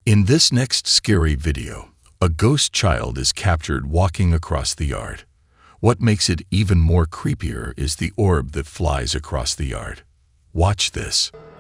In this next scary video, a ghost child is captured walking across the yard. What makes it even more creepier is the orb that flies across the yard. Watch this.